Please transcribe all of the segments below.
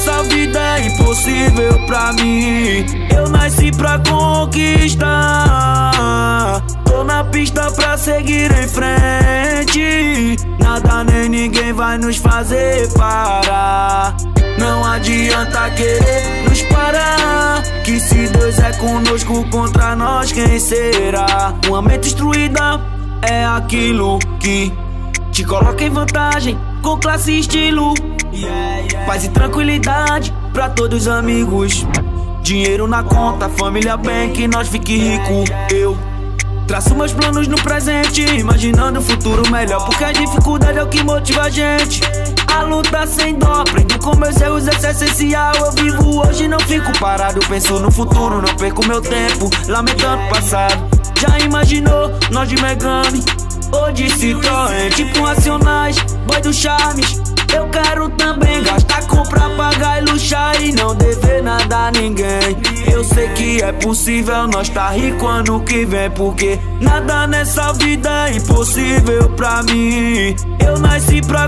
nessa vida é impossível pra mim. Eu nasci pra conquistar. Tô na pista pra seguir em frente. Nada nem ninguém vai nos fazer parar. Não adianta querer nos parar, que se Deus é conosco, contra nós quem será? Uma mente instruída é aquilo que te coloca em vantagem, com classe e estilo. Paz e tranquilidade pra todos os amigos. Dinheiro na conta, família bem, que nós fique rico. Eu traço meus planos no presente, imaginando um futuro melhor, porque a dificuldade é o que motiva a gente. A luta sem dó, aprendo com meus erros, isso é essencial. Eu vivo hoje, não fico parado, penso no futuro, não perco meu tempo lamentando o passado. Já imaginou nós de Megane ou de Citroën, tipo Racionais, boy do Charmes? Eu quero também gastar, comprar, pagar e luxar e não dever nada a ninguém. Eu sei que é possível nós tá rico ano que vem, porque nada nessa vida é impossível pra mim. Eu nasci pra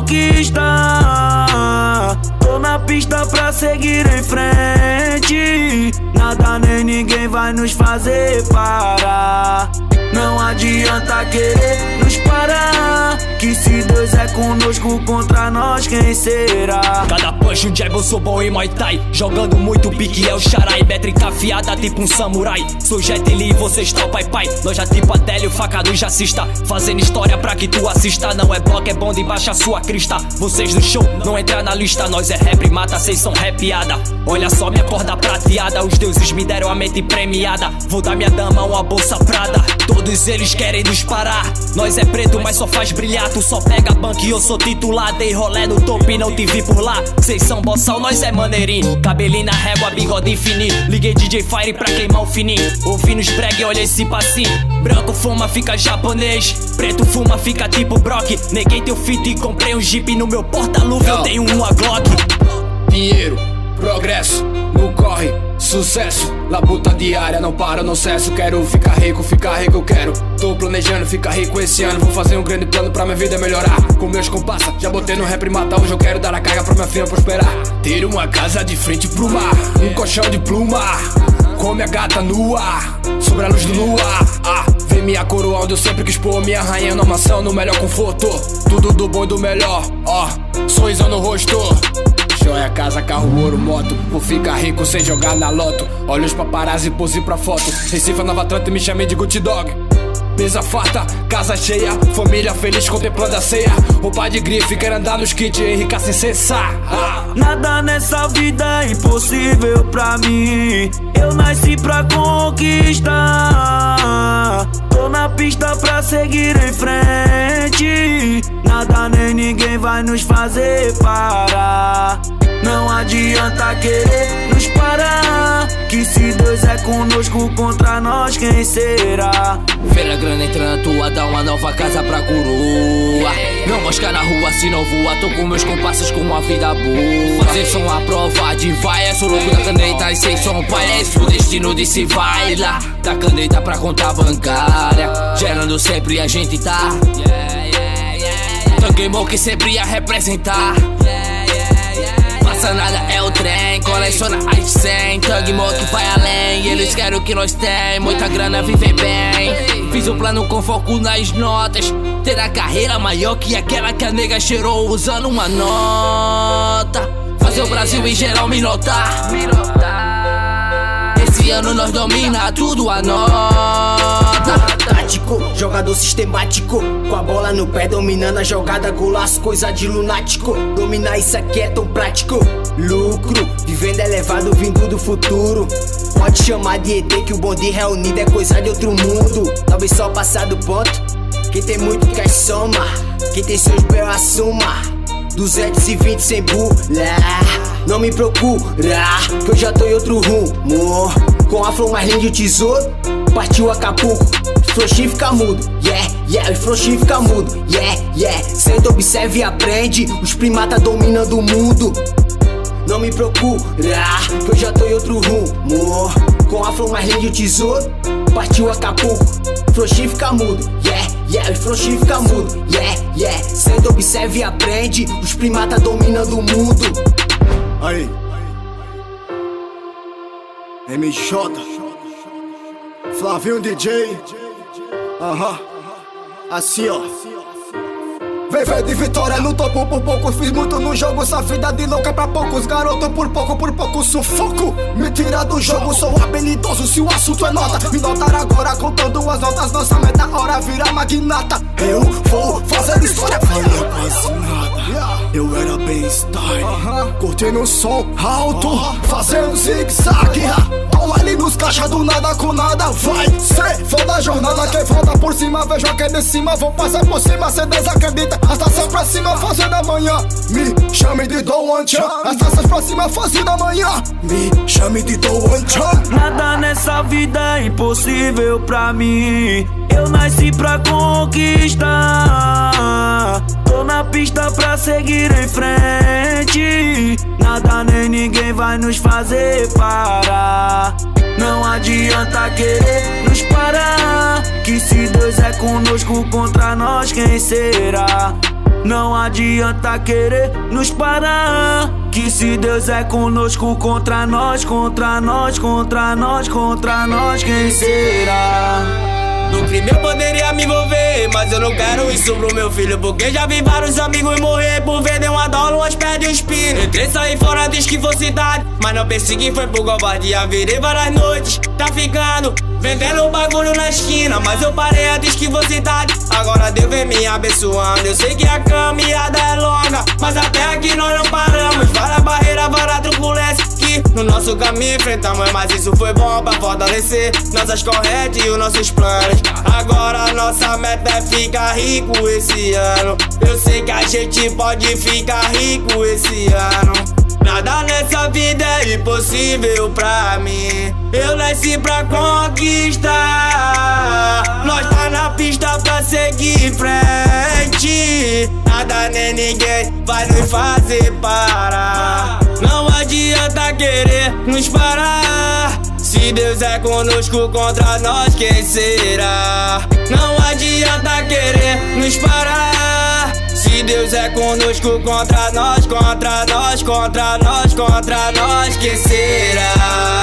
conquistar. Tô na pista pra seguir em frente. Nada nem ninguém vai nos fazer parar. Não adianta querer nos parar, que se Deus é conosco, contra nós quem será? Cada punch um jab, eu sou bom em Muay Thai. Jogando muito pique é o Charai. Métrica afiada tipo um samurai. Sou Jet Li e você está o pai pai. Loja tipo Adélio, faca do jazzista. Fazendo história pra que tu assista. Não é bloco, é bonde, baixa sua crista. Vocês do show não entram na lista. Nós é rap, mata, cês são rapiada. Olha só minha corda prateada. Os deuses me deram a mente premiada. Vou dar minha dama uma bolsa prada. Todos eles querem nos parar. Nós é preto, mas só faz brilhar. Tu só pega banco e eu sou titular. Dei rolé no topo e não te vi por lá. Cês são boçal, nós é maneirinho. Cabelinho na régua, bigode infinito. Liguei DJ Fire pra queimar o fininho. Ouvi nos breg, olha esse passinho. Branco fuma, fica japonês. Preto fuma, fica tipo Brock. Neguei teu fit e comprei um Jeep. No meu porta-luva eu tenho uma Glock. Dinheiro, progresso, no corre, sucesso. Labuta diária, não para, não cesso. Quero ficar rico eu quero. Tô planejando ficar rico esse ano. Vou fazer um grande plano pra minha vida melhorar. Com meus compassa, já botei no rap matar. Hoje eu quero dar a carga pra minha filha prosperar. Ter uma casa de frente pro mar, um colchão de pluma, com minha gata nua, sobre a luz do luar. Vem minha coroa onde eu sempre quis pôr. Minha rainha na mansão, no melhor conforto. Tudo do bom e do melhor, sorrisão no rosto. Joia, casa, carro, ouro, moto. Vou ficar rico sem jogar na loto. Olha os paparazzi, pose pra foto. Recife, Nova Atlanta, me chamei de Gucci Dog. Mesa farta, casa cheia, família feliz contemplando a ceia. Roupa de grife, quero andar nos kits, enricar sem cessar. Nada nessa vida é impossível pra mim. Eu nasci pra conquistar. Tô na pista pra seguir em frente. Nada nem ninguém vai nos fazer parar. Não adianta querer nos parar, que se Deus é conosco, contra nós quem será? Feira grana entrando tua, dá uma nova casa pra coroa. Não mosca na rua se não voa. Tô com meus compassos com uma vida boa. Fazer som à prova de vai. É sou louco da caneta e sem som pai. É isso o destino de se vai lá. Da caneta pra conta bancária, gerando sempre a gente tá. Tangueimou que sempre ia representar. Passa nada, é o trem, coleciona as 100. Tangueimou que vai além, eles querem o que nós tem. Muita grana, viver bem. Fiz um plano com foco nas notas. Ter a carreira maior que aquela que a nega cheirou usando uma nota. Fazer o Brasil em geral me notar. Esse ano nós domina tudo, anota. Tático, jogador sistemático, com a bola no pé dominando a jogada, golaço, coisa de lunático. Dominar isso aqui é tão prático. Lucro, vivendo elevado, vindo do futuro. Pode chamar de ET que o bonde reunido é coisa de outro mundo. Talvez só passar do ponto. Quem tem muito cash soma, quem tem seus B.O. assuma. 220 sem bula, não me procura, que eu já tô em outro rumo. Com a flor mais linda e o tesouro, partiu Acapulco. Os frouxinhos fica mudo, os frouxinhos fica mudo, Senta, observa e aprende, os primata dominando o mundo. Não me procura, que eu já tô em outro rumo. Com a flor mais linda e o tesouro, partiu Acapulco. Os frouxinhos fica mudo, os frouxinhos fica mudo, Senta, observa e aprende, os primata dominando o mundo. Aí MJ Flavinho DJ. Assim ó. Vem de vitória no topo por pouco. Fiz muito no jogo, essa vida de louca é pra poucos. Garoto por pouco sufoco. Me tira do jogo, sou habilidoso se o assunto é nota. Me notar agora contando as notas. Nossa meta hora vira magnata. Eu vou fazer história. Falei quase nada, eu era bem style. Curtindo o som alto, fazendo zigue-zague. Toma ali nos caixas do nada com nada. Vai ser foda a jornada. Quem volta por cima, vejo aqui de cima. Vou passar por cima, cê desacredita. As taças pra cima, fazendo amanhã. Me chame de Don Anchan. As taças pra cima, fazendo amanhã. Me chame de Don Anchan. Nada nessa vida é impossível pra mim. Eu nasci pra conquistar. Tô na pista pra seguir em frente. Nada nem ninguém vai nos fazer parar. Não adianta querer nos parar, que se Deus é conosco, contra nós quem será? Não adianta querer nos parar, que se Deus é conosco, contra nós quem será? No crime eu poderia me envolver, mas eu não quero isso pro meu filho, porque já vi vários amigos morrer por vender uma dólar, umas pés de um espinho. Entrei, saí fora, diz que fosse cidade, mas não persegui, foi por covardia. Virei várias noites, traficando, vendendo bagulho na esquina, mas eu parei a desquivosidade. Agora Deus vem me abençoando. Eu sei que a caminhada é longa, mas até aqui nós não paramos. Várias barreiras, várias truculências que no nosso caminho enfrentamos, mas isso foi bom pra fortalecer nossas correntes e os nossos planos. Agora nossa meta é ficar rico esse ano. Eu sei que a gente pode ficar rico esse ano. Nada nessa vida é impossível pra mim. Eu nasci pra conquistar. Nós tá na pista pra seguir em frente. Nada nem ninguém vai nos fazer parar. Não adianta querer nos parar, se Deus é conosco, contra nós quem será? Não adianta querer nos parar, se Deus é conosco, contra nós quem será?